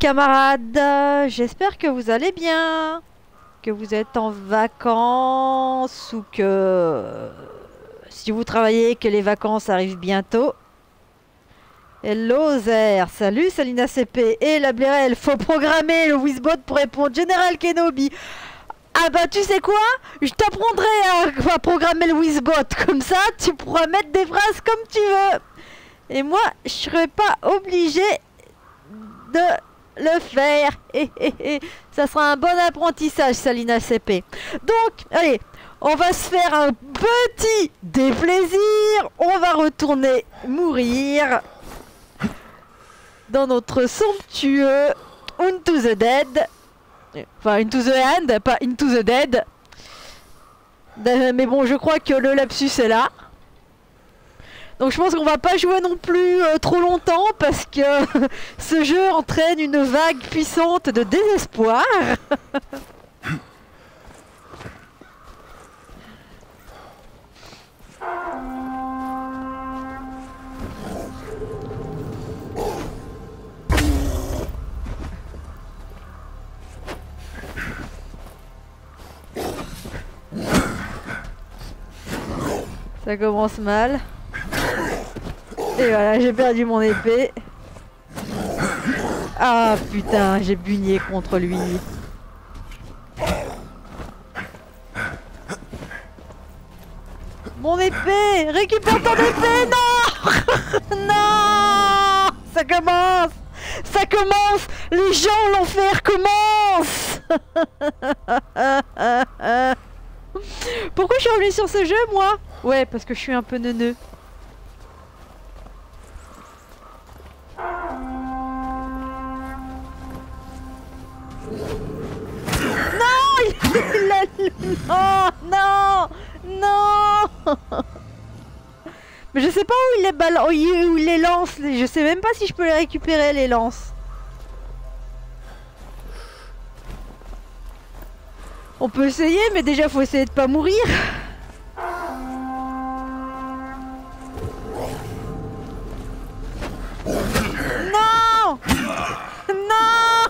camarades, j'espère que vous allez bien, que vous êtes en vacances ou que si vous travaillez, que les vacances arrivent bientôt. Hello Zer, salut Salina CP et la Blérel, faut programmer le Wizbot pour répondre General Kenobi. Ah bah tu sais quoi, je t'apprendrai à programmer le Wizbot, comme ça tu pourras mettre des phrases comme tu veux. Et moi je serai pas obligé de le faire. Ça sera un bon apprentissage Salina CP. Donc allez, on va se faire un petit déplaisir, on va retourner mourir dans notre somptueux Into the Dead. Enfin, Into the End, pas Into the Dead. Mais bon, je crois que le lapsus est là. Donc je pense qu'on va pas jouer non plus trop longtemps parce que ce jeu entraîne une vague puissante de désespoir. Ça commence mal. Et voilà, j'ai perdu mon épée. Ah putain, j'ai bugné contre lui. Mon épée! Récupère ton épée! Non! Non! Ça commence! Ça commence! Les gens, l'enfer commence! Pourquoi je suis revenu sur ce jeu, moi? Ouais, parce que je suis un peu neuneux. Non, non, non. Mais je sais pas où il les lance. Je sais même pas si je peux les récupérer, les lances. On peut essayer, mais déjà faut essayer de pas mourir. Non, non.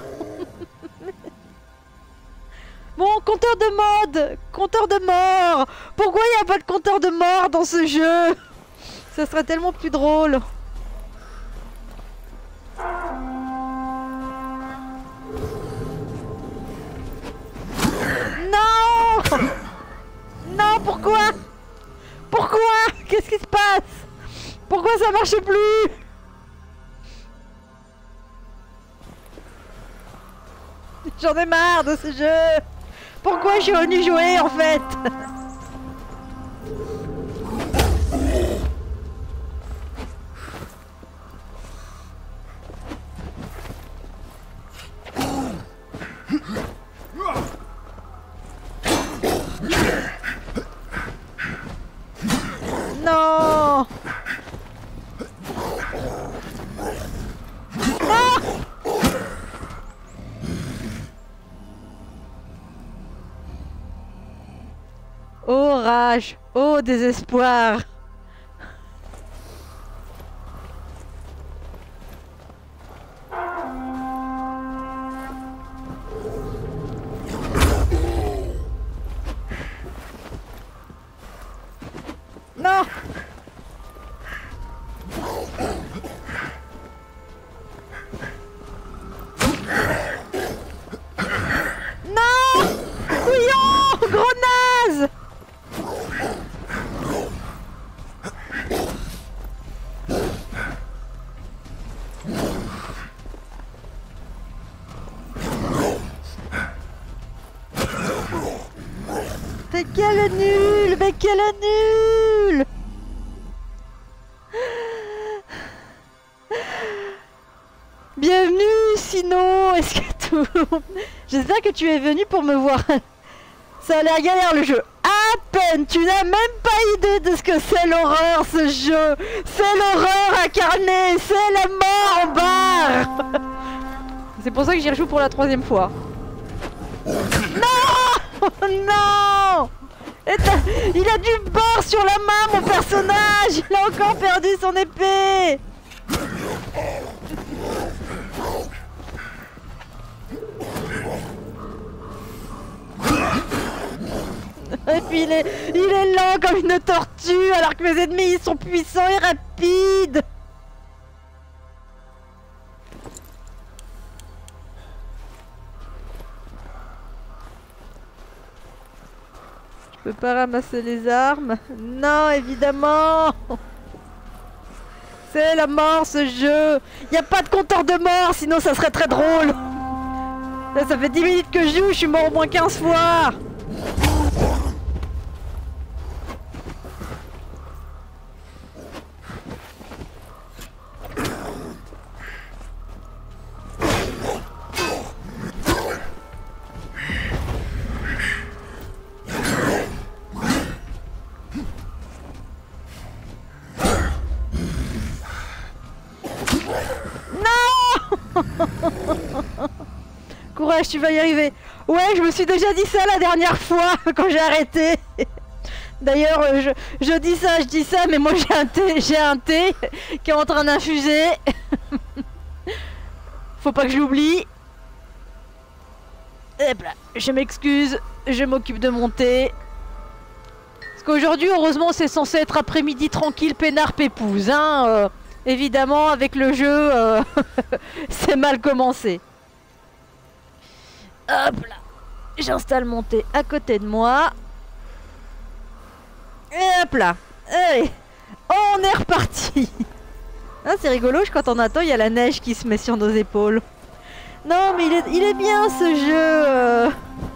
Bon, compteur de mode, compteur de mort. Pourquoi il n'y a pas de compteur de mort dans ce jeu? Ça serait tellement plus drôle. Non! Non, pourquoi? Pourquoi? Qu'est-ce qui se passe? Pourquoi ça marche plus? J'en ai marre de ce jeu. Pourquoi je suis venu jouer en fait? Non! Oh rage, oh désespoir. Non. Non. Couillon, gros naze. Mais quel nul! Mais quel nul! Bienvenue, sinon, est-ce que tout... J'espère que tu es venu pour me voir. Ça a l'air galère le jeu. À peine, tu n'as même pas idée de ce que c'est l'horreur ce jeu. C'est l'horreur incarnée, c'est la mort en barre. C'est pour ça que j'y rejoue pour la 3e fois. Non! Non! Il a du beurre sur la main, mon personnage! Il a encore perdu son épée! Et puis il est lent comme une tortue alors que mes ennemis ils sont puissants et rapides. Je peux pas ramasser les armes. Non, évidemment. C'est la mort ce jeu. Y a pas de compteur de mort, sinon ça serait très drôle. Là, ça fait 10 minutes que je joue, je suis mort au moins 15 fois. Courage, tu vas y arriver. Ouais, je me suis déjà dit ça la dernière fois quand j'ai arrêté. D'ailleurs, je dis ça, mais moi j'ai un thé qui est en train d'infuser. Faut pas que je l'oublie. Hop là, je m'excuse, je m'occupe de mon thé. Parce qu'aujourd'hui, heureusement, c'est censé être après-midi tranquille, peinard, pépouse. Hein, évidemment, avec le jeu, c'est mal commencé. Hop là, j'installe mon thé à côté de moi. Et hop là, allez, on est reparti. Ah, c'est rigolo, quand on attend, il y a la neige qui se met sur nos épaules. Non, mais il est bien ce jeu.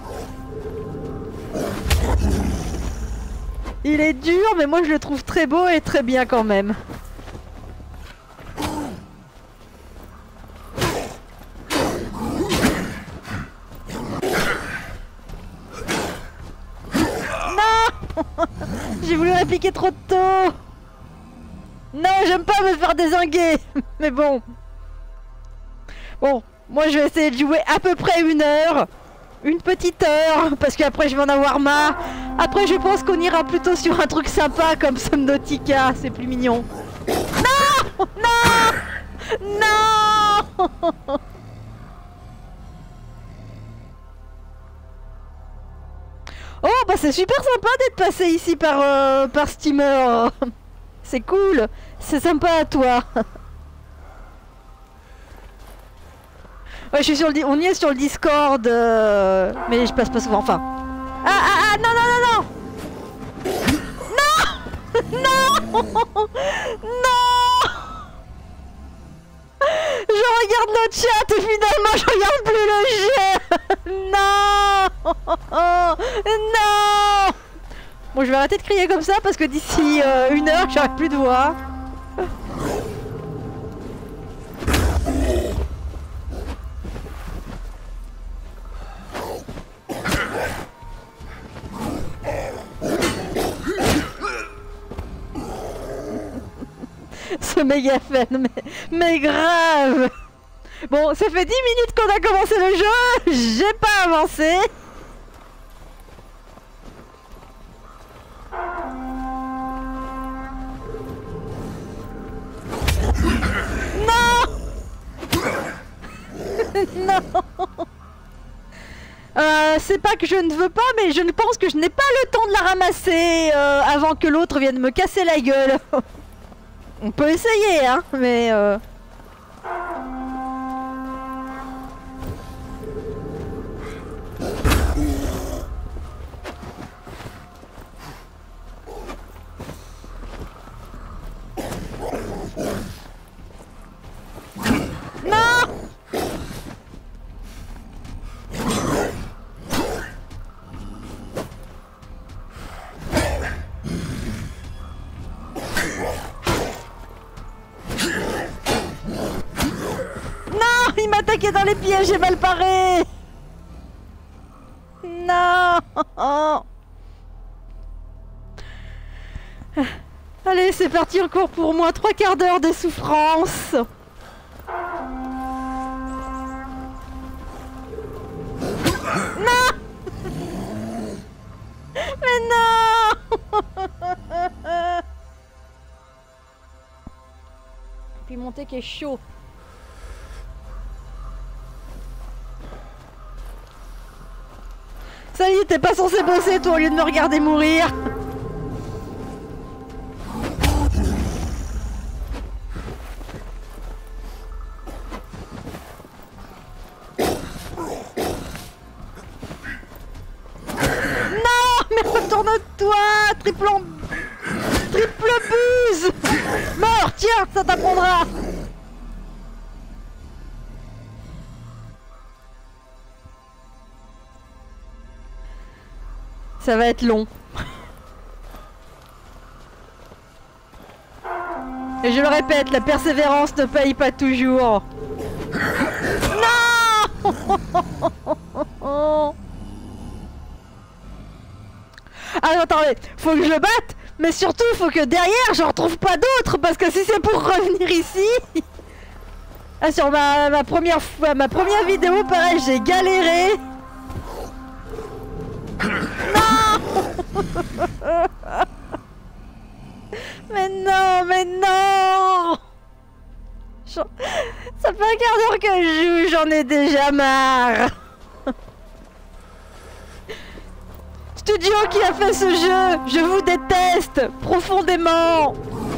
Il est dur, mais moi je le trouve très beau et très bien quand même. J'ai voulu répliquer trop tôt. Non, j'aime pas me faire dézinguer. Mais bon. Bon, moi je vais essayer de jouer à peu près 1 heure. Une petite heure. Parce qu'après je vais en avoir marre. Après je pense qu'on ira plutôt sur un truc sympa comme Subnautica. C'est plus mignon. Non. Non. Non. Oh bah c'est super sympa d'être passé ici par Steamer. C'est cool, c'est sympa à toi. Ouais, je suis sur le, on y est sur le Discord, mais je passe pas souvent. Enfin. Ah non non non non non non. Je regarde le chat et finalement je regarde plus le jeu. Non. Non. Bon, je vais arrêter de crier comme ça parce que d'ici 1 heure j'aurai plus de voix. Ce méga fan, mais grave. Bon, ça fait 10 minutes qu'on a commencé le jeu, j'ai pas avancé. Non. C'est pas que je ne veux pas, mais je ne pense que je n'ai pas le temps de la ramasser avant que l'autre vienne me casser la gueule. On peut essayer, hein, mais... Non. Il m'a attaqué dans les pieds, j'ai mal paré. Non. Allez, c'est parti encore pour moi, 3/4 d'heure de souffrance. Non. Mais non. Puis mon thé qui est chaud. Salut t'es pas censé bosser toi au lieu de me regarder mourir. Non, mais retourne-toi, triple buse. Mort, tiens, ça t'apprendra. Ça va être long. Et je le répète, la persévérance ne paye pas toujours. Non. Ah non, attendez, faut que je le batte, mais surtout faut que derrière j'en retrouve pas d'autres, parce que si c'est pour revenir ici... Ah, sur ma première vidéo, pareil, j'ai galéré. Non. Mais non. Ça fait un quart d'heure que je joue, j'en ai déjà marre. Studio qui a fait ce jeu, je vous déteste profondément.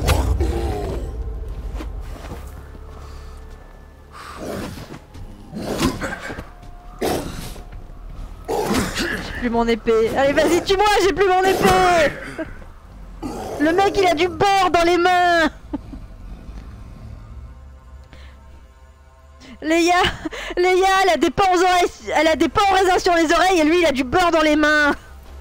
J'ai plus mon épée. Allez, vas-y, tue-moi, j'ai plus mon épée. Le mec, il a du beurre dans les mains. Léa, elle a des pains aux oreilles, elle a des pains en raisin sur les oreilles et lui, il a du beurre dans les mains.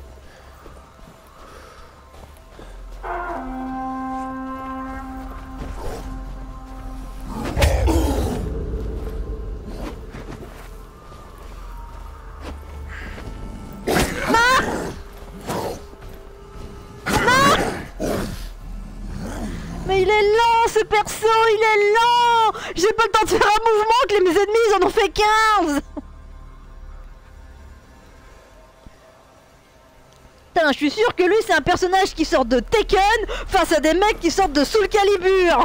Mais il est lent ce perso, il est lent. J'ai pas le temps de faire un mouvement que mes ennemis ils en ont fait 15. Putain, je suis sûr que lui c'est un personnage qui sort de Tekken face à des mecs qui sortent de Soul Calibur.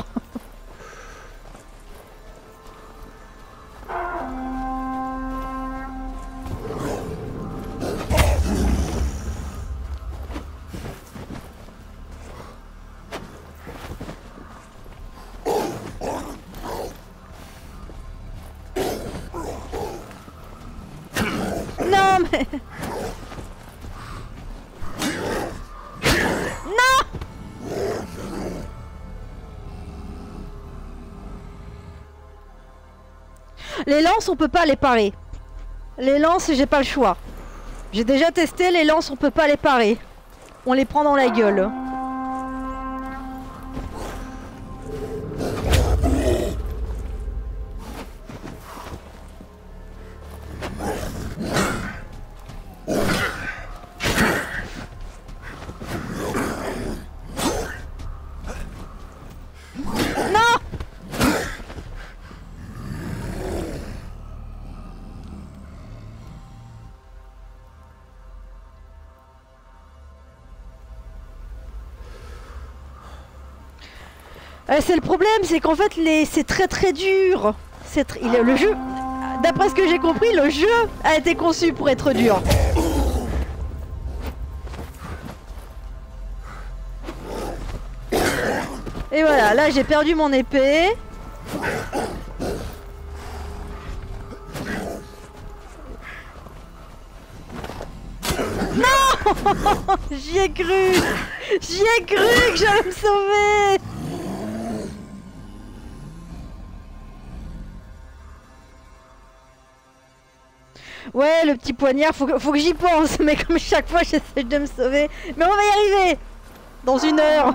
Non mais... Non. Les lances on peut pas les parer. Les lances j'ai pas le choix. J'ai déjà testé, les lances on peut pas les parer. On les prend dans la gueule. C'est le problème, c'est qu'en fait c'est très dur. Le jeu, d'après ce que j'ai compris, le jeu a été conçu pour être dur. Et voilà, là j'ai perdu mon épée. Non. J'y ai cru que j'allais me sauver. Ouais, le petit poignard, faut que j'y pense, mais comme chaque fois j'essaie de me sauver. Mais on va y arriver. Dans 1 heure.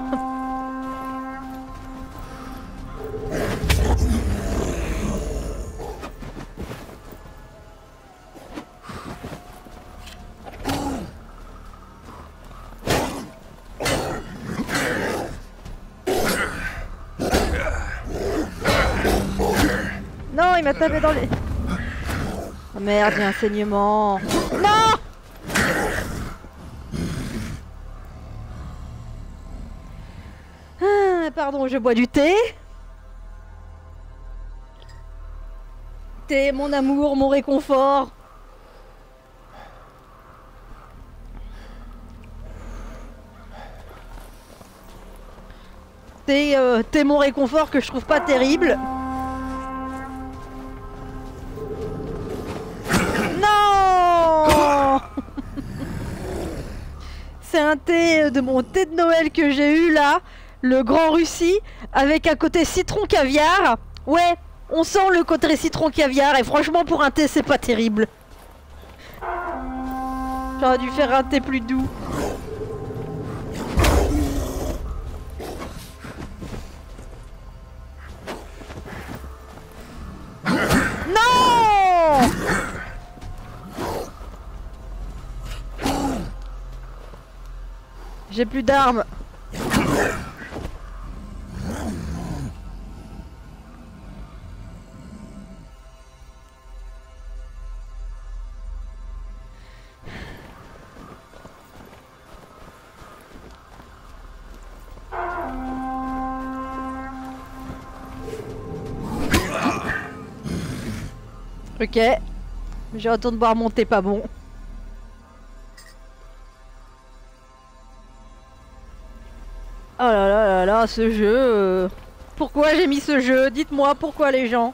Non, il m'a tapé dans les... Oh merde, j'ai un saignement. Non. Ah, pardon, je bois du thé. Thé, mon amour, mon réconfort. t'es mon réconfort que je trouve pas terrible. Non. C'est un thé de mon thé de Noël que j'ai eu là, le Grand Russie, avec un côté citron caviar. Ouais, on sent le côté citron caviar et franchement pour un thé c'est pas terrible. J'aurais dû faire un thé plus doux. Non! J'ai plus d'armes. Ok. J'ai retourné boire mon thé pas bon. Oh là là là là, ce jeu... Pourquoi j'ai mis ce jeu? Dites-moi pourquoi les gens.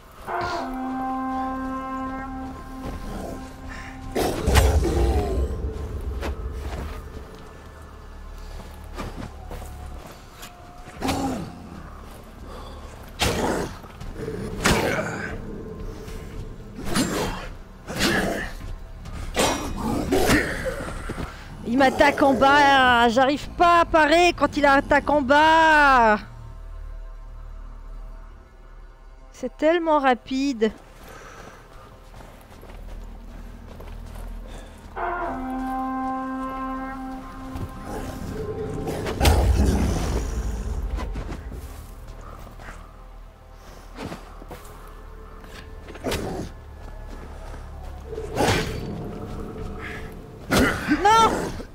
Il m'attaque en bas, j'arrive pas à parer quand il attaque en bas. C'est tellement rapide. Non!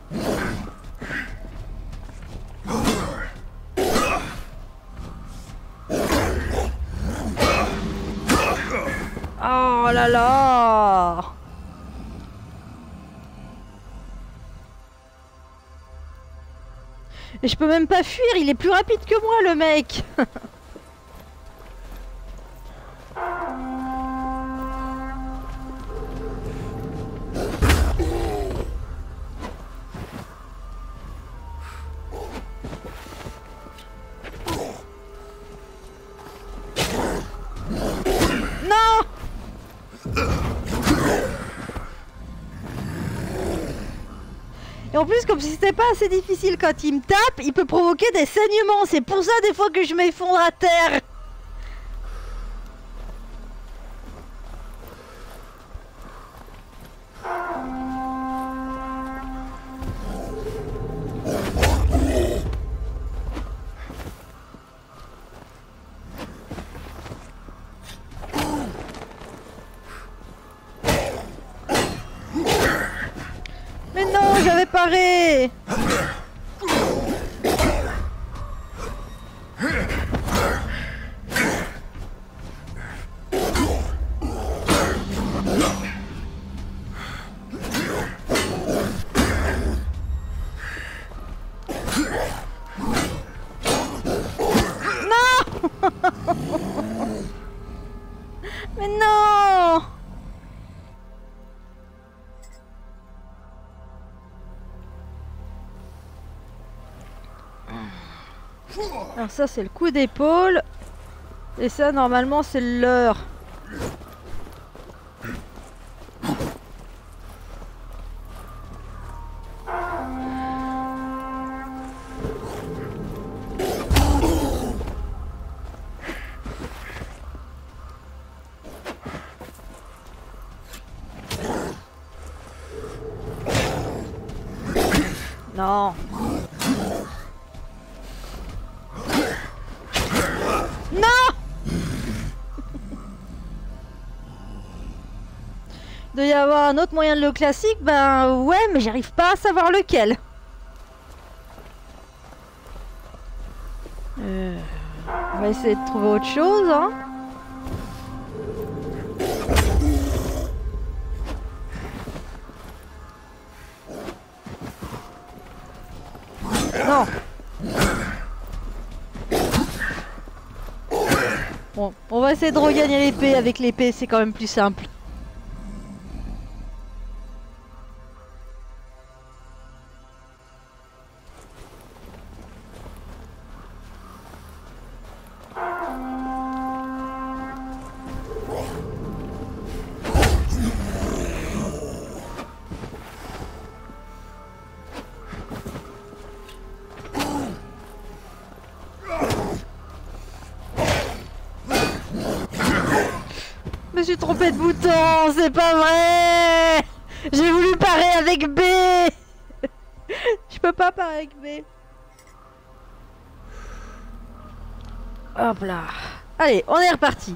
Oh là là! Et je peux même pas fuir, il est plus rapide que moi le mec! Et en plus, comme si c'était pas assez difficile quand il me tape, il peut provoquer des saignements. C'est pour ça des fois que je m'effondre à terre. Mais non, j'avais paré. Mais non! Alors ça c'est le coup d'épaule. Et ça normalement c'est le leurre. Non. Non. Il doit y avoir un autre moyen de le classique, ben ouais, mais j'arrive pas à savoir lequel. On va essayer de trouver autre chose, hein. Non. Bon, on va essayer de regagner l'épée. Avec l'épée, c'est quand même plus simple. Je me suis trompé de bouton, c'est pas vrai. J'ai voulu parer avec B. Je peux pas parer avec B. Hop là. Allez, on est reparti.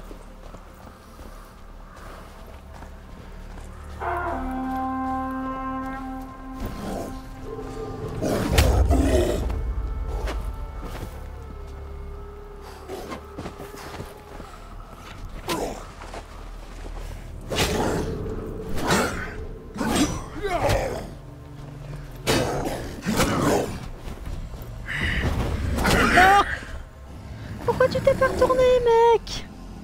Pourquoi tu t'es pas retourné, mec?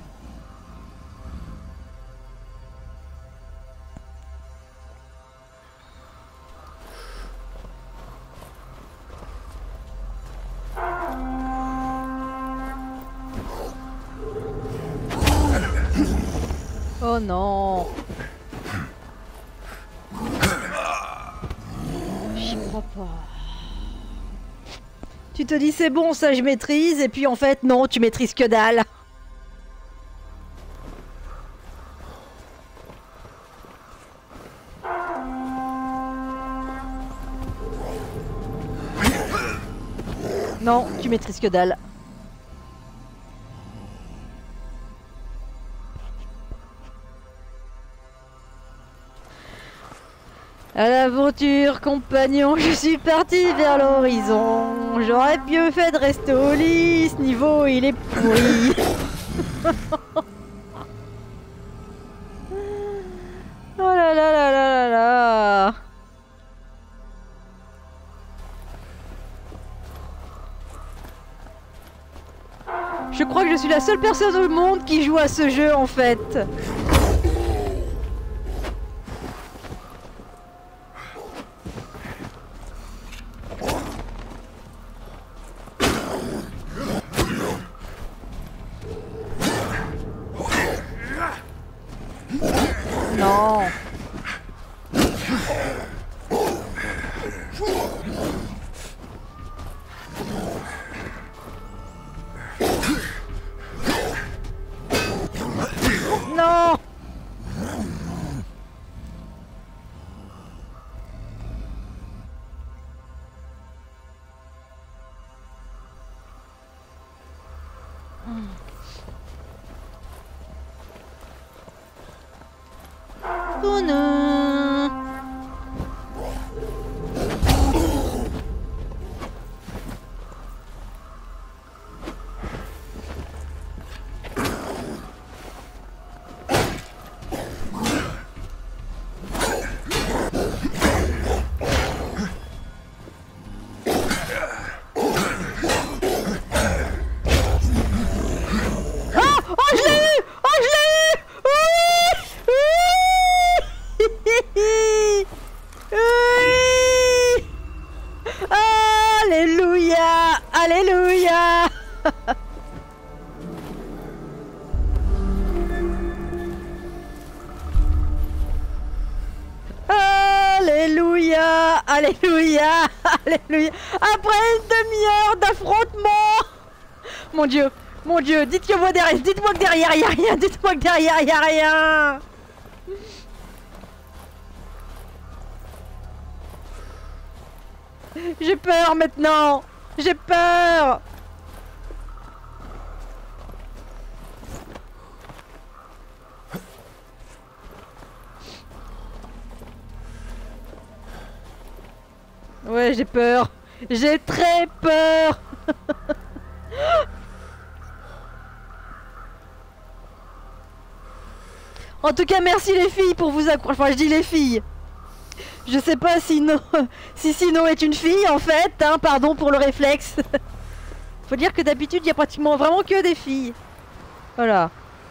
Oh non. J'y crois pas. Tu te dis c'est bon, ça je maîtrise, et puis en fait non, tu maîtrises que dalle. Non, tu maîtrises que dalle. À l'aventure, compagnon, je suis parti vers l'horizon. J'aurais mieux fait de rester au lit, ce niveau il est pourri. Oh là là là là là là. Je crois que je suis la seule personne au monde qui joue à ce jeu en fait. Non. Non. Oh non. Alléluia, alléluia. Alléluia, alléluia, alléluia. Après une demi-heure d'affrontement. Mon Dieu, dites-moi que derrière y a rien, dites-moi que derrière y a rien. J'ai peur maintenant. J'ai peur. Ouais, j'ai peur. J'ai très peur. En tout cas, merci les filles pour vous accrocher. Enfin, je dis les filles. Je sais pas si Sino est une fille en fait, hein, pardon pour le réflexe. Faut dire que d'habitude il y a pratiquement vraiment que des filles. Voilà.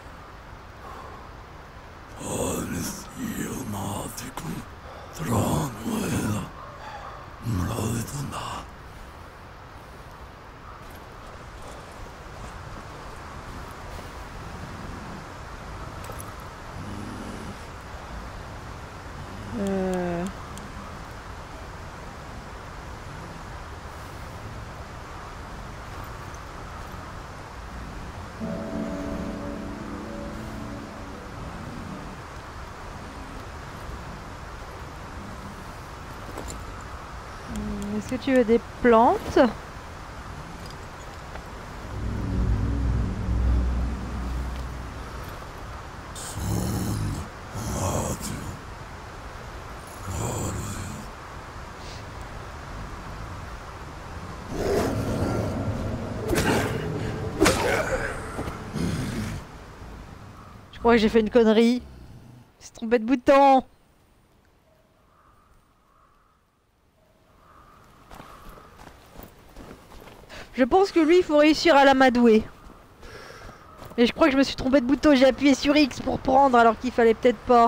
Est-ce que tu veux des plantes? Je crois que j'ai fait une connerie. Je suis trompé de bouton. Je pense que lui, il faut réussir à l'amadouer. Et je crois que je me suis trompé de bouton. J'ai appuyé sur X pour prendre alors qu'il fallait peut-être pas.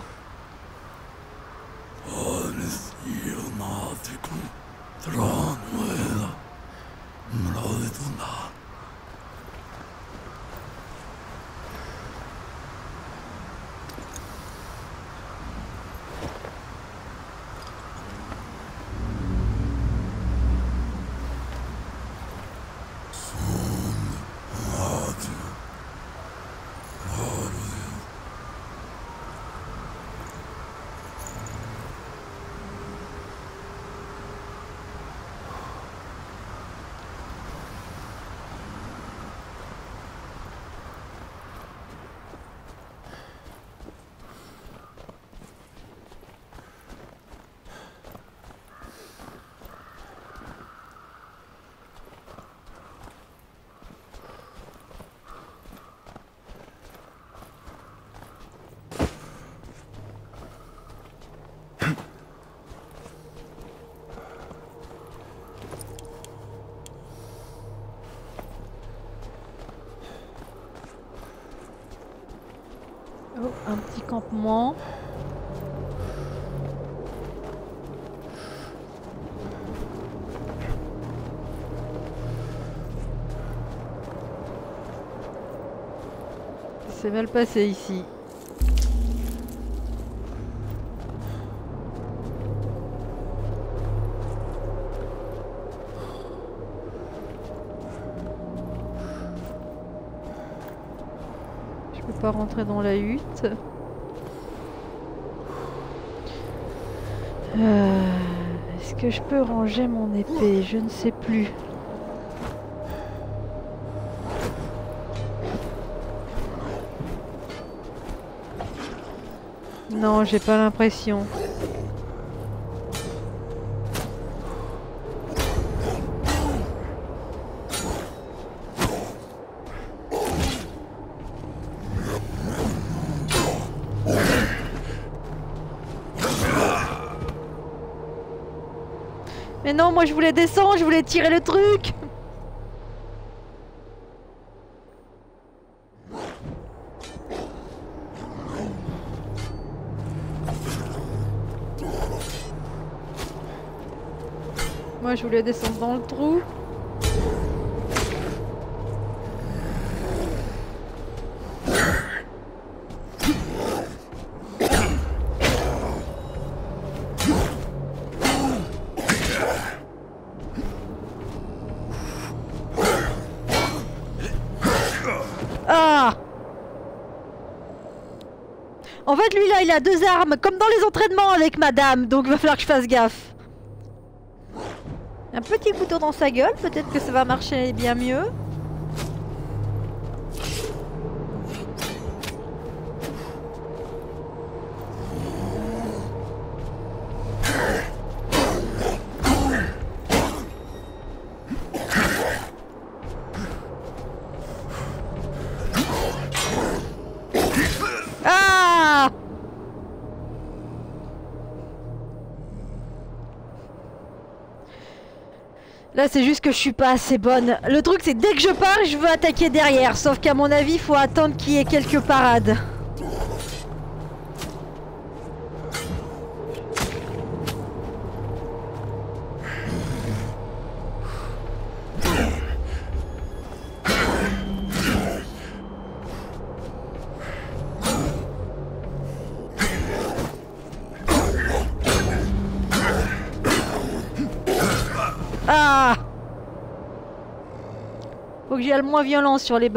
Oh, un petit campement. C'est mal passé ici. Je peux pas rentrer dans la hutte. Est-ce que je peux ranger mon épée? Je ne sais plus. Non, j'ai pas l'impression. Mais non, moi je voulais descendre, je voulais tirer le truc. Moi je voulais descendre dans le trou. Ah! En fait lui là il a deux armes comme dans les entraînements avec madame, donc il va falloir que je fasse gaffe. Un petit couteau dans sa gueule, peut-être que ça va marcher bien mieux. Ah! Là c'est juste que je suis pas assez bonne. Le truc c'est dès que je pars je veux attaquer derrière. Sauf qu'à mon avis il faut attendre qu'il y ait quelques parades. Ah! Faut que j'y aille le moins violent sur les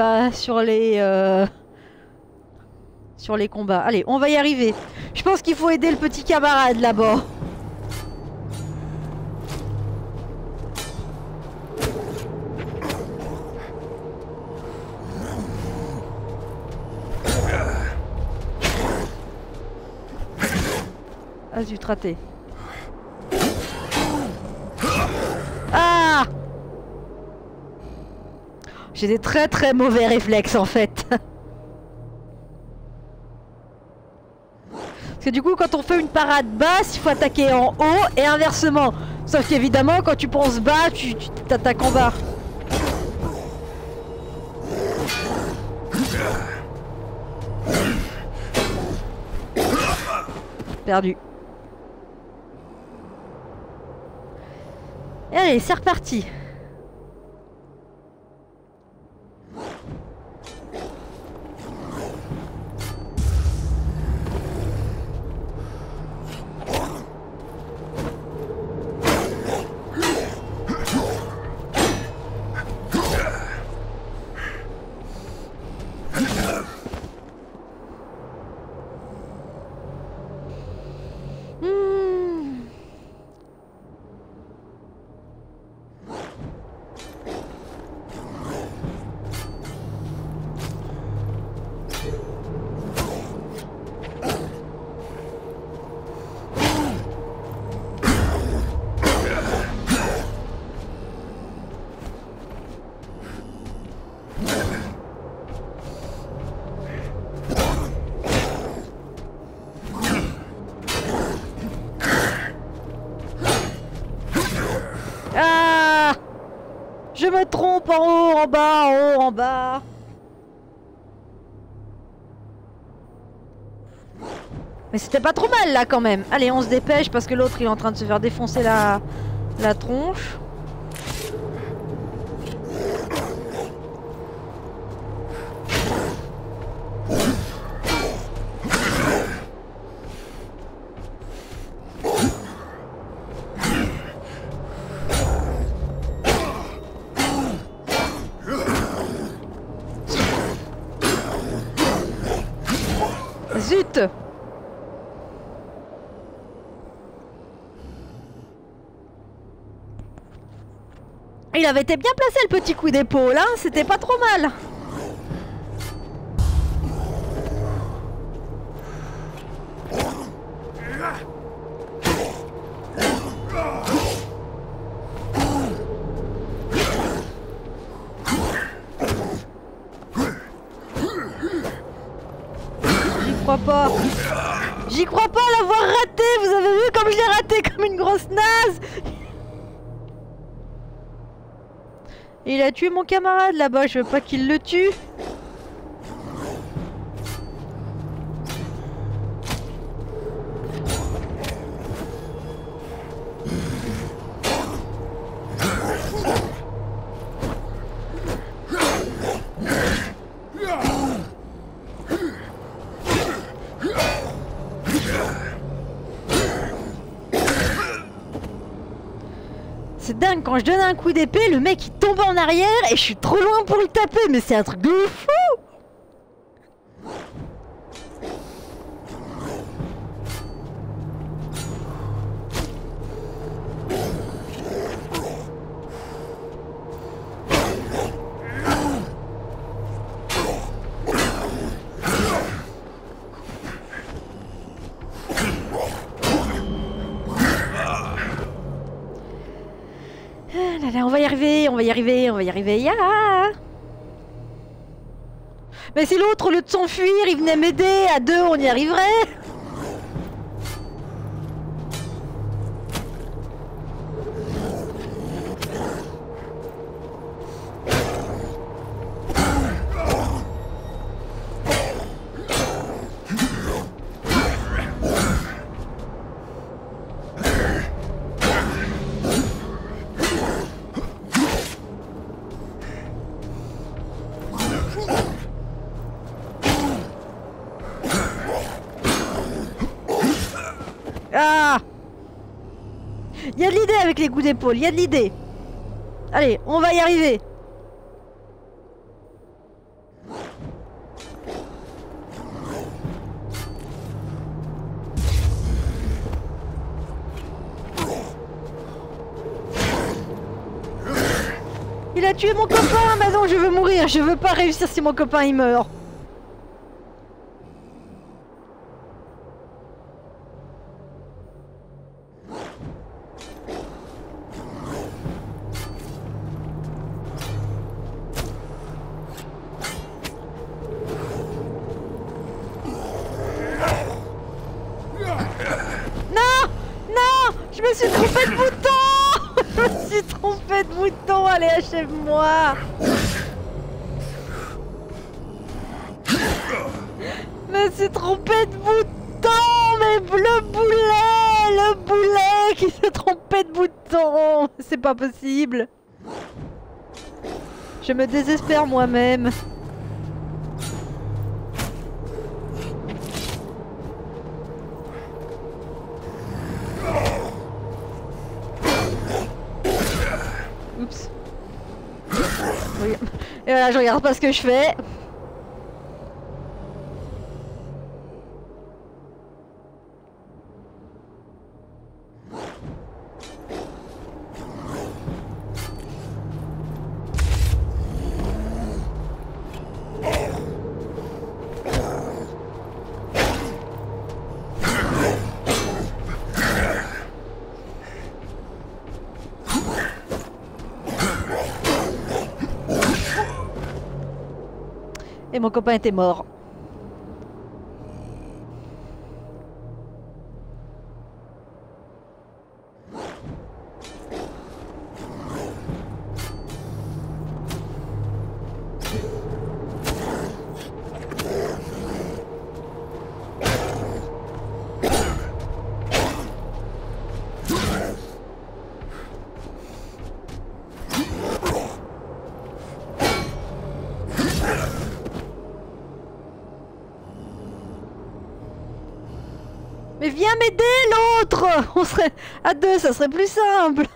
sur les combats. Allez, on va y arriver. Je pense qu'il faut aider le petit camarade là-bas. Ah zut, raté. Ah! J'ai des très très mauvais réflexes en fait. Parce que du coup quand on fait une parade basse, il faut attaquer en haut et inversement. Sauf qu'évidemment quand tu penses bas, tu t'attaques en bas. Perdu. Et allez, c'est reparti. Ah! Je me trompe en haut, en bas, en haut, en bas. Mais c'était pas trop mal là quand même. Allez, on se dépêche parce que l'autre il est en train de se faire défoncer la tronche. Zut! Il avait été bien placé le petit coup d'épaule, hein, c'était pas trop mal. Pas. J'y crois pas l'avoir raté. Vous avez vu comme je l'ai raté comme une grosse naze. Il a tué mon camarade là-bas. Je veux pas qu'il le tue. C'est dingue, quand je donne un coup d'épée, le mec il tombe en arrière et je suis trop loin pour le taper, mais c'est un truc de fou! On va y arriver, on va y arriver, on va y arriver. Ya! Mais si l'autre, au lieu de s'enfuir, il venait m'aider, à deux, on y arriverait. Ah! Il y a de l'idée avec les coups d'épaule, il y a de l'idée. Allez, on va y arriver. Il a tué mon copain, mais non, je veux mourir. Je veux pas réussir si mon copain il meurt. Je me suis trompé de bouton. Je me suis trompé de bouton. Allez, achève-moi. Je me suis trompé de bouton. Mais le boulet qui s'est trompé de bouton. C'est pas possible. Je me désespère moi-même. Oups. Et voilà, je regarde pas ce que je fais. Et mon copain était mort. Mais viens m'aider l'autre! On serait à deux, ça serait plus simple.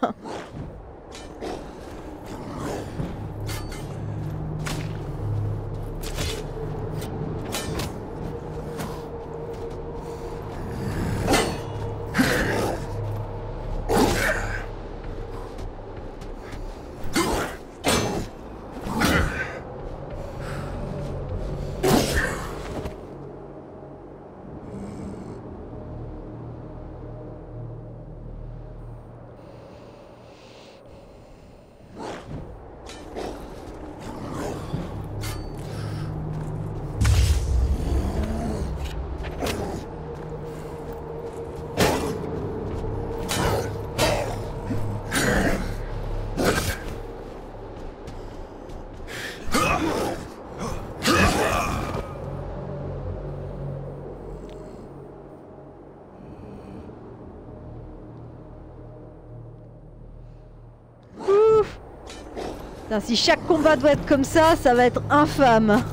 Putain, si chaque combat doit être comme ça va être infâme.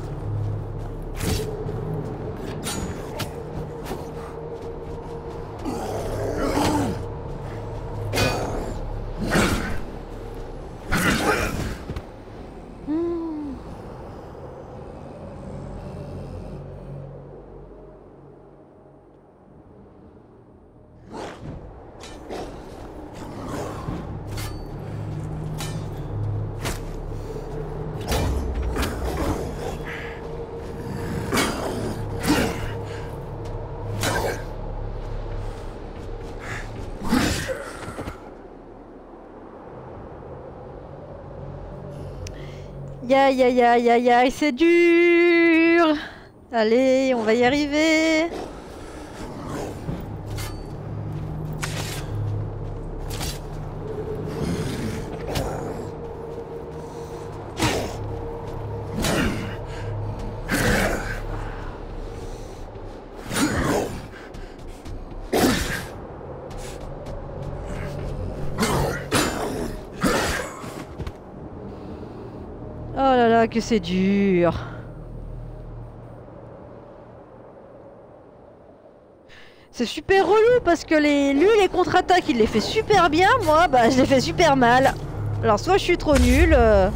Aïe aïe aïe aïe aïe, c'est dur. Allez, on va y arriver. Oh là là, que c'est dur. C'est super relou parce que lui les contre-attaques il les fait super bien, moi bah je les fais super mal. Alors soit je suis trop nulle.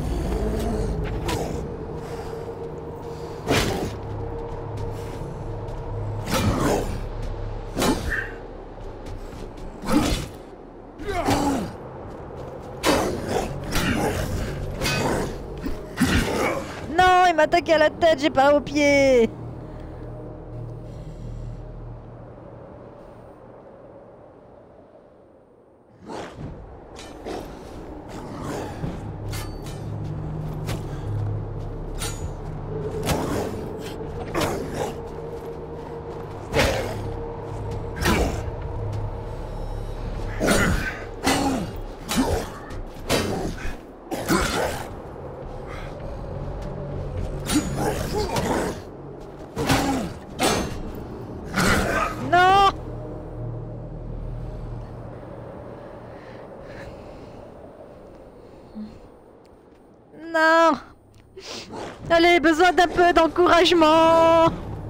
Non, il m'a attaqué à la tête, j'ai pas aux pieds. Non. Allez, besoin d'un peu d'encouragement.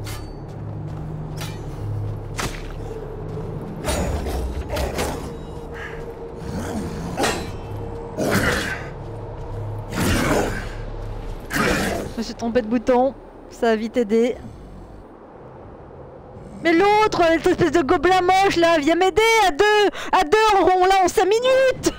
Je me suis trompé de bouton. Ça a vite aidé. Mais l'autre, cette espèce de gobelin moche là, viens m'aider à deux. À deux, on l'a en 5 minutes.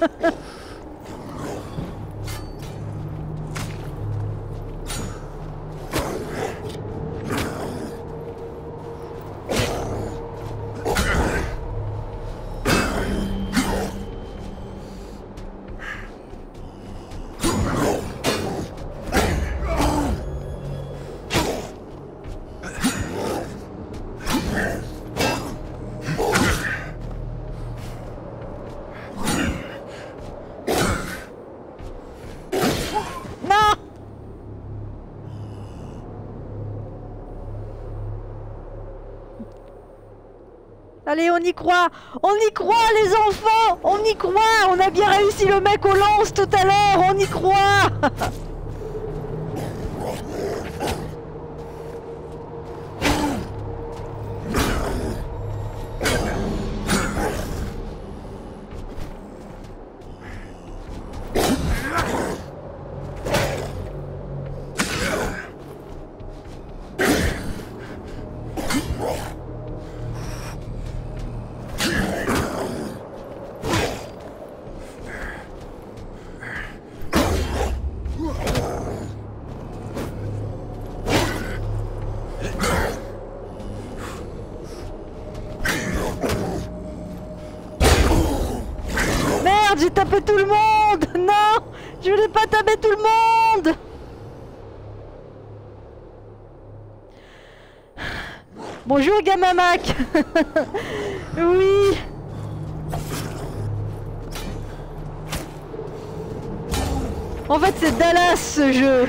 Allez, on y croit les enfants, on y croit, on a bien réussi le mec au lance tout à l'heure, on y croit. J'ai tapé tout le monde. Non, je voulais pas taper tout le monde. Bonjour Gamamac. Oui. En fait c'est Dallas ce jeu.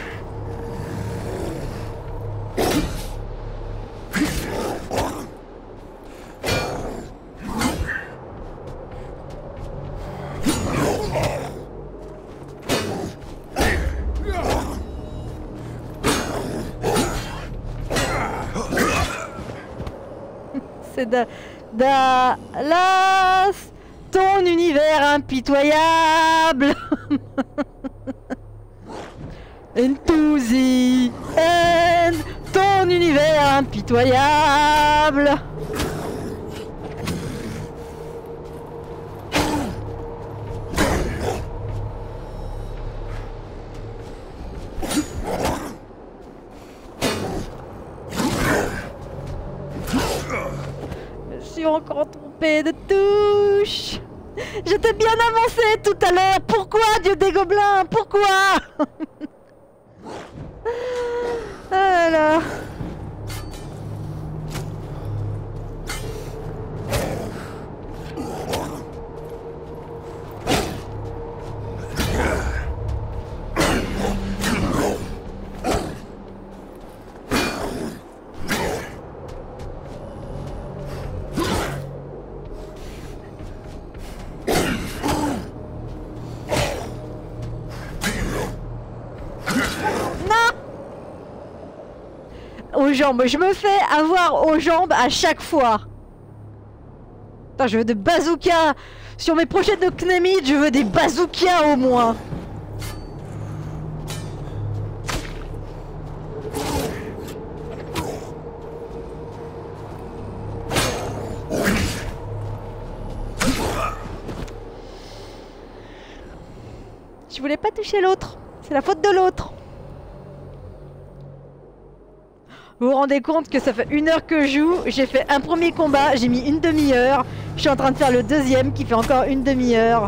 C'est Dallas, ton univers impitoyable. Into the end, ton univers impitoyable. Je suis encore trompée de touche. J'étais bien avancée tout à l'heure. Pourquoi, Dieu des gobelins? Pourquoi? Ah là là. Aux jambes, je me fais avoir aux jambes à chaque fois. Putain, je veux des bazookas. Sur mes prochaines Knemit, je veux des bazookas au moins. Je voulais pas toucher l'autre. C'est la faute de l'autre. Vous vous rendez compte que ça fait 1 heure que je joue. J'ai fait un premier combat, j'ai mis une demi-heure. Je suis en train de faire le deuxième qui fait encore une demi-heure.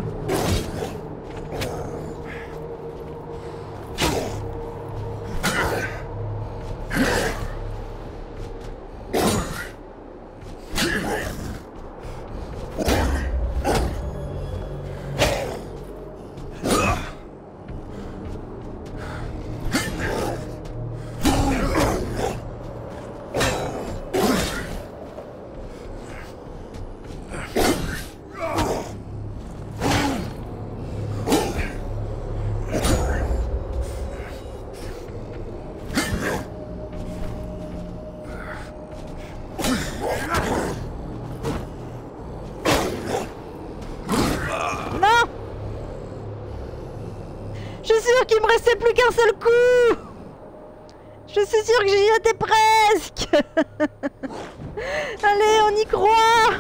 Qu'il me restait plus qu'un seul coup. Je suis sûre que j'y étais presque. Allez, on y croit.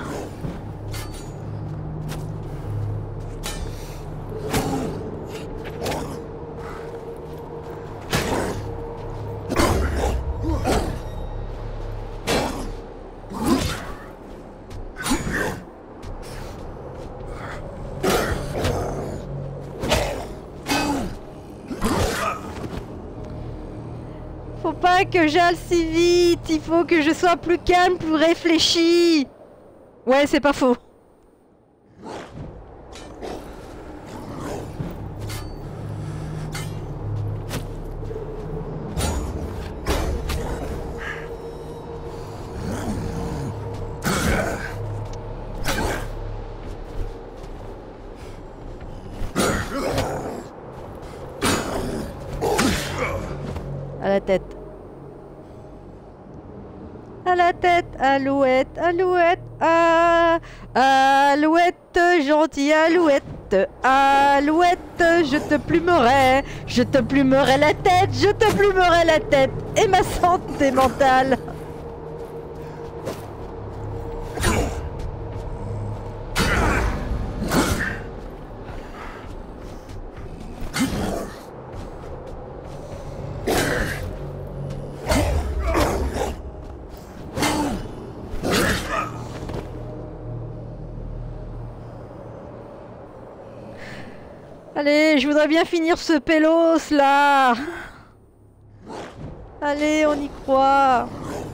Faut pas que j'aille si vite, il faut que je sois plus calme, plus réfléchi. Ouais, c'est pas faux. À la tête. À la tête, alouette, alouette, ah, alouette, gentille alouette, alouette, je te plumerai la tête, je te plumerai la tête, et ma santé mentale. Allez, je voudrais bien finir ce pélos là. Allez, on y croit.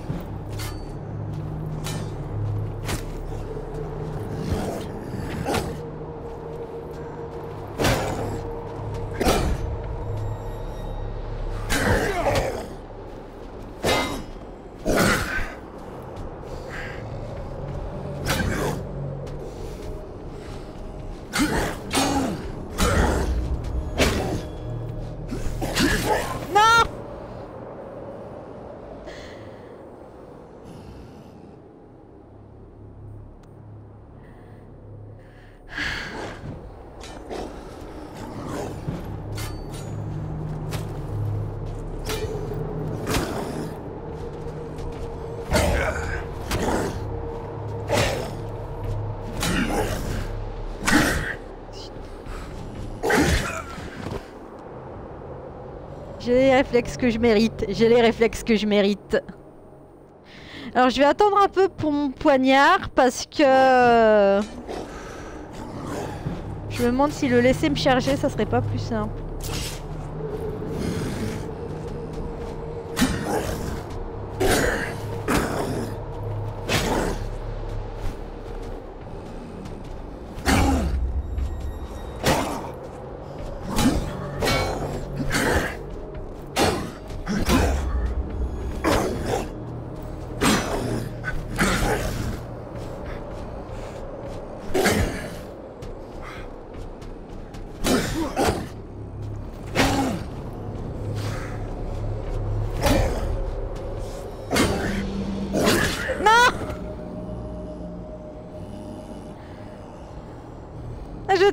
J'ai les réflexes que je mérite. J'ai les réflexes que je mérite. Alors je vais attendre un peu pour mon poignard parce que... Je me demande si le laisser me charger, ça serait pas plus simple.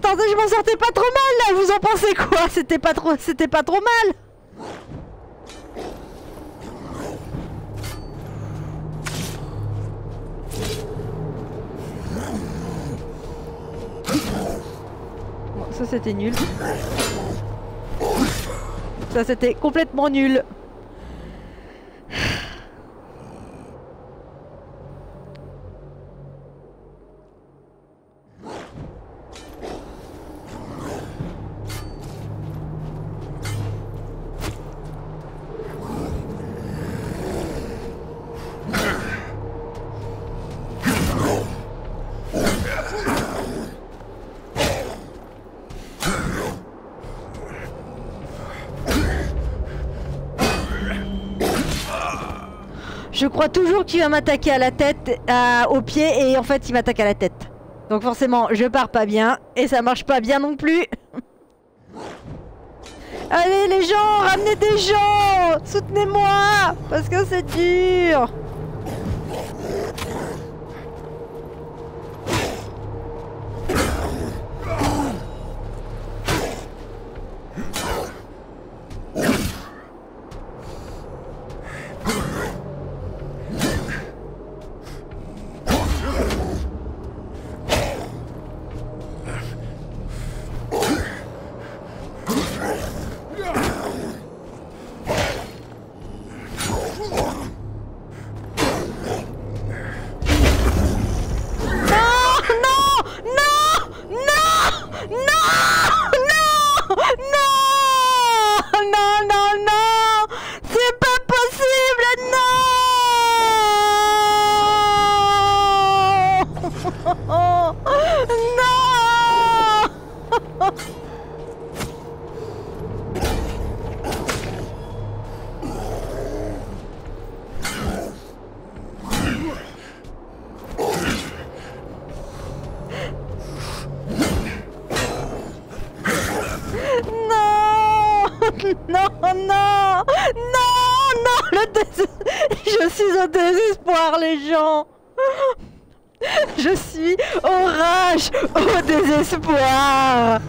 Attendez, je m'en sortais pas trop mal là, vous en pensez quoi? C'était pas trop mal. Bon, ça c'était nul. Ça c'était complètement nul. Je crois toujours qu'il va m'attaquer à la tête, au pied, et en fait il m'attaque à la tête. Donc forcément je pars pas bien, et ça marche pas bien non plus. Allez les gens, ramenez des gens, soutenez-moi, parce que c'est dur. Non, non, non, non, je suis au désespoir, les gens. Je suis au rage, au désespoir.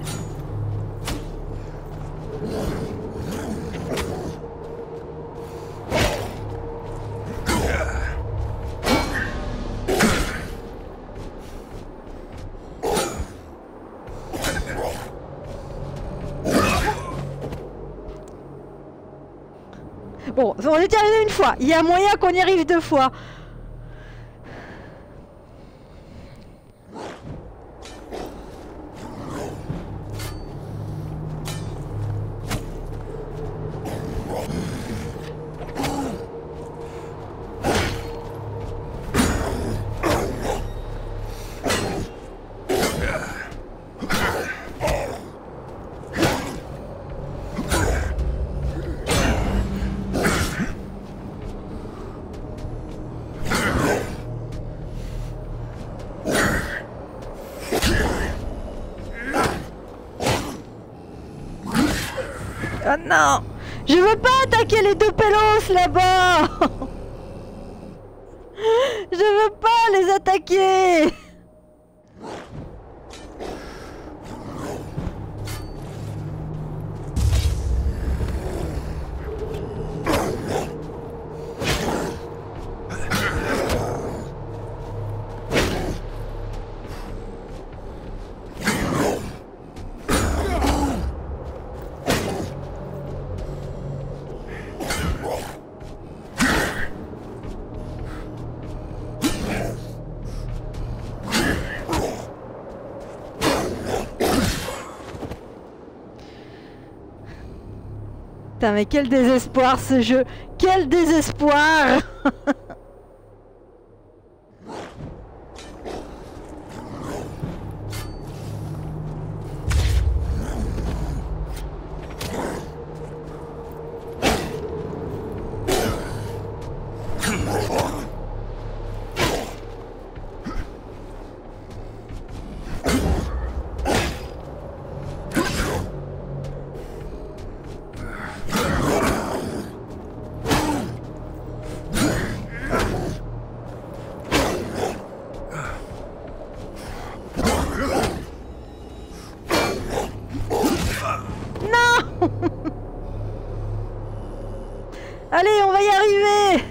Bon, on est arrivé une fois. Il y a moyen qu'on y arrive deux fois. Oh non! Je veux pas attaquer les deux pélos là-bas! Je veux pas les attaquer! Putain, mais quel désespoir ce jeu! Quel désespoir! Allez, on va y arriver!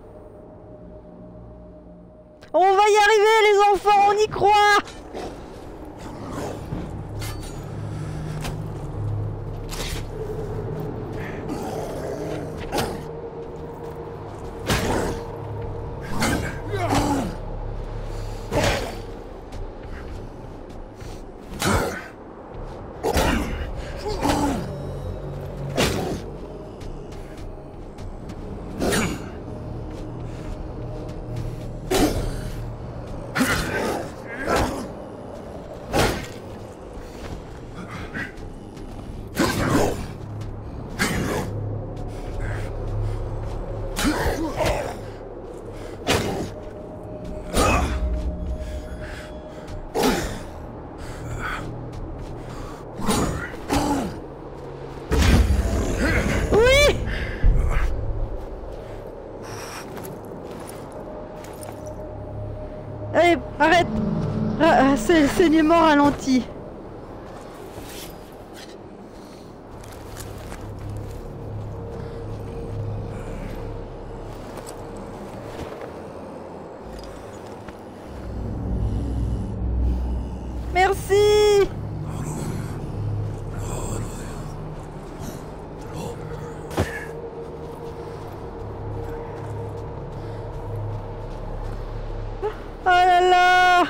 On va y arriver les enfants, on y croit! Allez, arrête! C'est le saignement ralenti. Merci! Oh là là!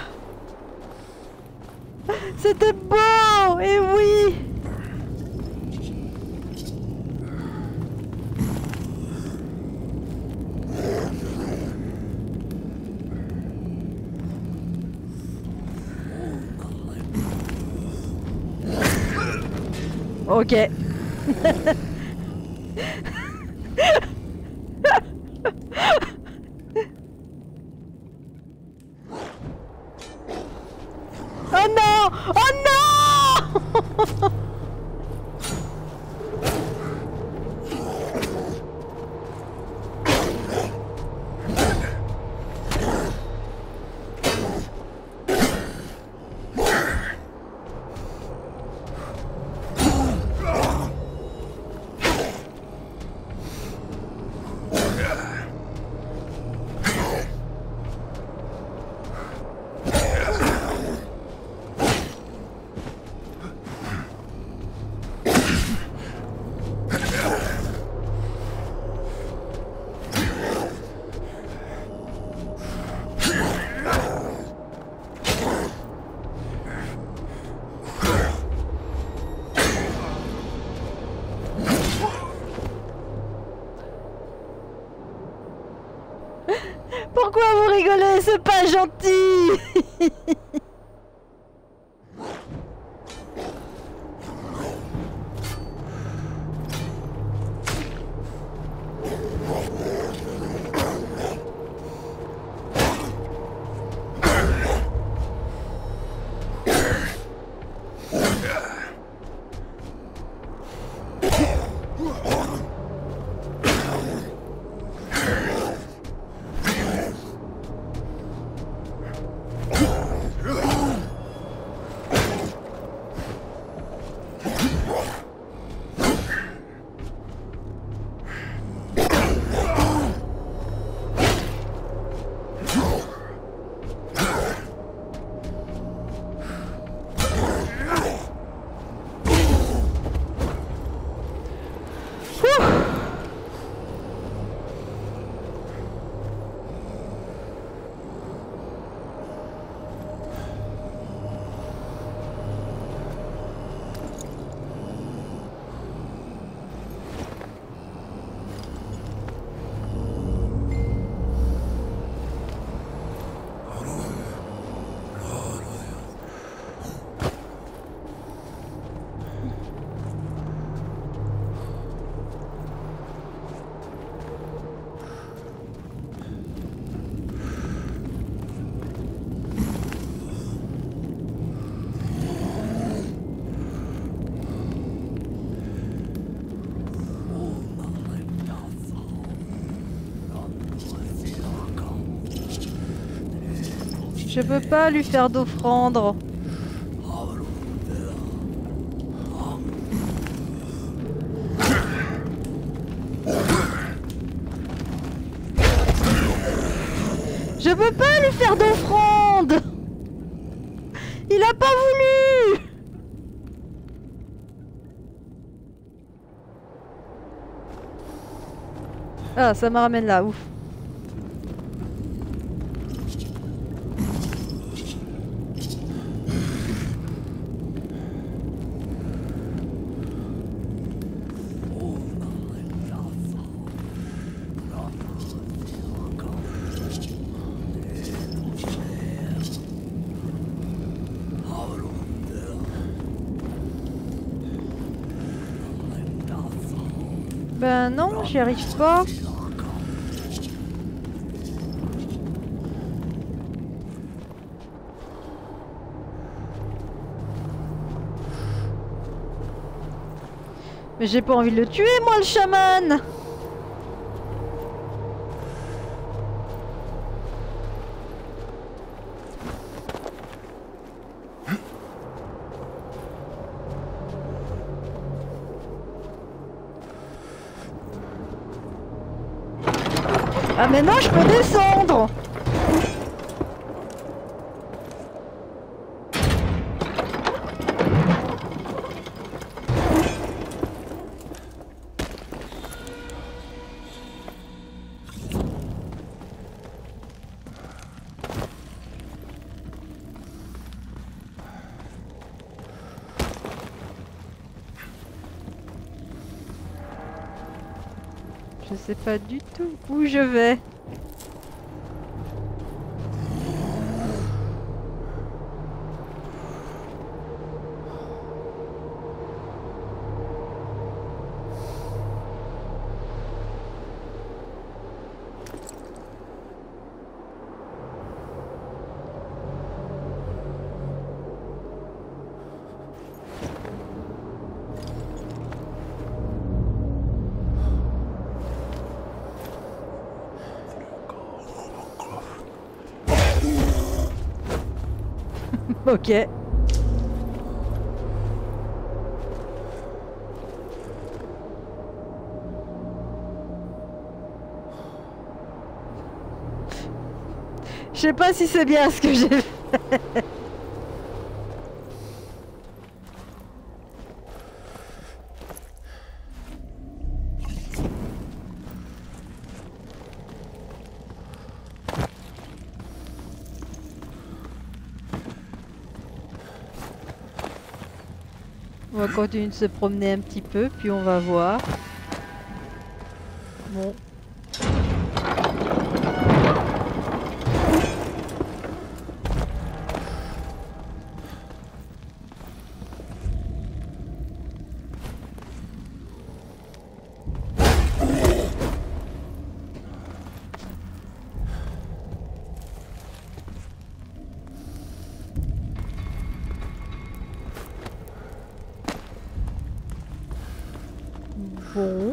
C'était beau! Et oui! Ok. Oh non! Oh non! Pourquoi vous rigolez? C'est pas gentil! Je peux pas lui faire d'offrande. Je peux pas lui faire d'offrande. Il a pas voulu. Ah, ça me ramène là, ouf. Ben non, j'y arrive pas. Mais j'ai pas envie de le tuer, moi, le chaman. Ah mais non, je peux descendre. Je sais pas du tout où je vais. Ok. Je sais pas si c'est bien ce que j'ai fait. On va continuer de se promener un petit peu, puis on va voir. Bon. Bon.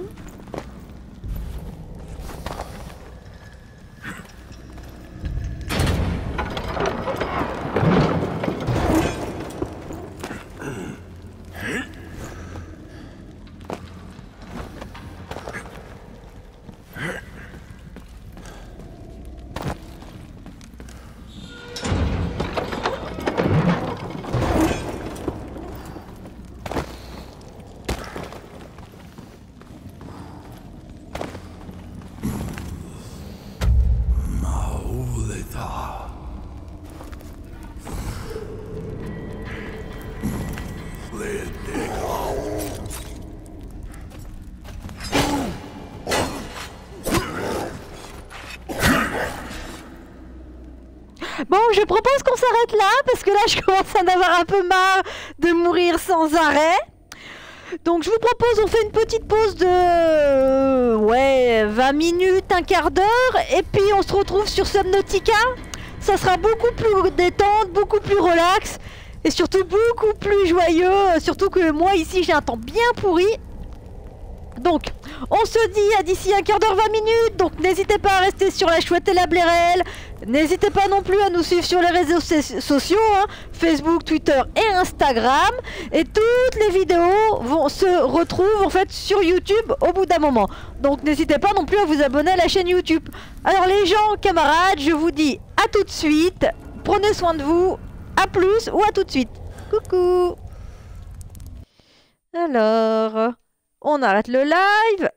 Bon, je propose qu'on s'arrête là, parce que là, je commence à en avoir un peu marre de mourir sans arrêt. Donc, je vous propose, on fait une petite pause de... ouais, 20 minutes, un quart d'heure, et puis on se retrouve sur Subnautica. Ça sera beaucoup plus détente, beaucoup plus relax, et surtout beaucoup plus joyeux, surtout que moi, ici, j'ai un temps bien pourri. Donc, on se dit à d'ici un quart d'heure, 20 minutes. Donc, n'hésitez pas à rester sur la Chouette et la Blairel. N'hésitez pas non plus à nous suivre sur les réseaux sociaux, hein, Facebook, Twitter et Instagram. Et toutes les vidéos se retrouvent en fait sur YouTube au bout d'un moment. Donc, n'hésitez pas non plus à vous abonner à la chaîne YouTube. Alors, les gens, camarades, je vous dis à tout de suite. Prenez soin de vous. À plus ou à tout de suite. Coucou. Alors, on arrête le live.